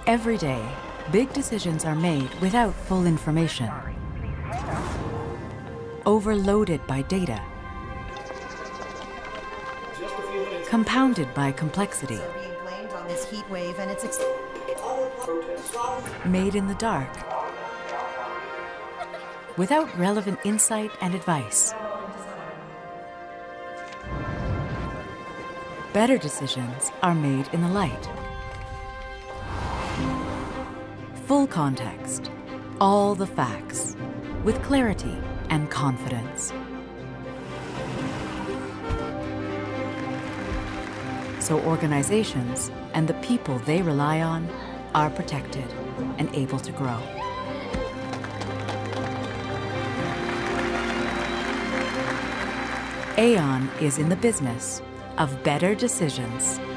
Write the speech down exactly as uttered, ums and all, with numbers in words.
Every day, big decisions are made without full information. Overloaded by data. Compounded by complexity. Being blamed on this heat wave and it's Made in the dark. Without relevant insight and advice. Better decisions are made in the light. Full context, all the facts, with clarity and confidence. So organizations and the people they rely on are protected and able to grow. Aon is in the business of better decisions.